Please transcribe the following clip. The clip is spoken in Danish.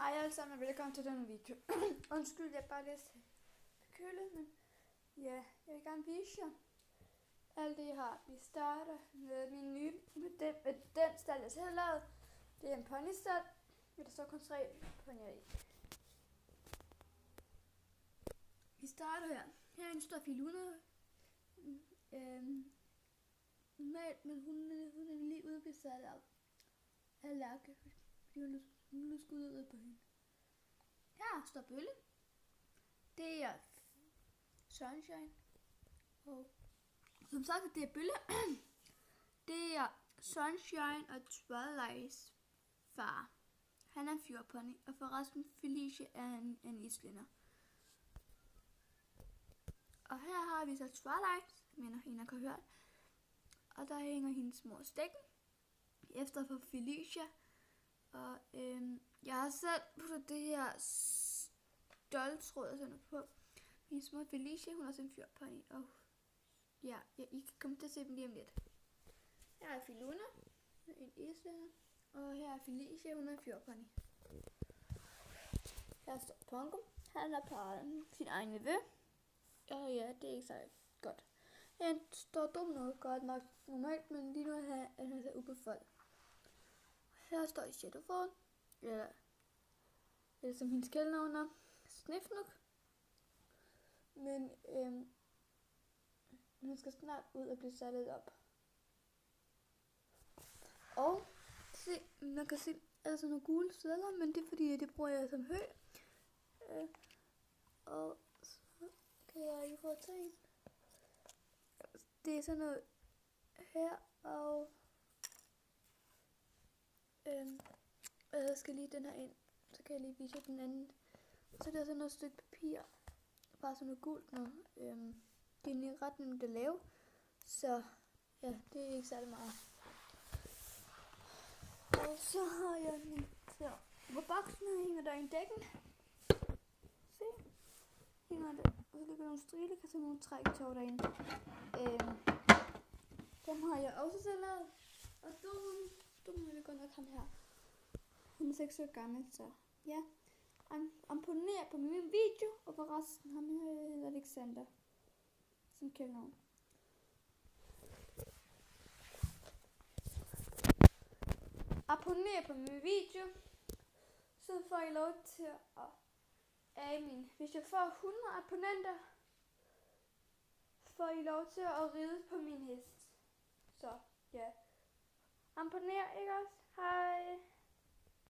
Hej alle sammen og velkommen til denne video. Undskyld, jeg bare lidt bekølet, men ja, jeg vil gerne vise jer alt det jeg har. Vi starter med min nye, med den stald jeg selv har lavet. Det er en ponystald, med der så kun 3 ponyer i. Vi starter her. Herinde står Filuna. Normalt, men hun er lige ude på sat af Lærke, fordi hun er skudt ud på hende. Her står Bølle. Det er Sunshine. Og som sagt, det er Bølle. Det er Sunshine og Twilights far. Han er en fjordpony, og forresten Felicia er en islænder. Og her har vi så Twilight, mener hende har hørt. Og der hænger hendes mor stikken efter for Felicia. Og jeg har selv puttet det her stoltråd sådan på. Min små Felicia, hun er også en fjordpony. Og ja, I kan komme til at se dem lige om lidt. Her er Filuna, en islænder. Og her er Felicia, hun er en fjordpony. Her står Pongo. Han er på sin egen nevø. Og ja, det er ikke så godt. Han står dum noget godt nok normalt, men lige nu er han så ubefoldet. Her står i Shadowfall, eller som hendes kældnavn er, Snifnuk. Men hun skal snart ud og blive sat op. Og se, man kan se, er der sådan nogle gule sædler, men det er fordi, det bruger jeg som hø. Og så kan jeg lige få tage en. Det er sådan noget her, og jeg skal lige den her ind, så kan jeg lige vise den anden. Så der er sådan noget stykke papir, bare sådan noget gult noget. Det er lige ret nemt at lave, så ja, det er ikke særlig meget. Og så har jeg den her. På boksen her hænger der en dækken. Se, hænger der, og så ligger der nogle striler, kan se nogle trækketår derinde. Dem har jeg også selv lavet. Og du må godt nok ham her. Han er 6 år gammel, så ja. Abonner på min video, og forresten ham hedder Alexander som kældnavn. Abonner på min video, så får I lov til at hvis jeg får 100 abonnenter, får I lov til at ride på min hest. Så ja, abonner, ikke også? Hej!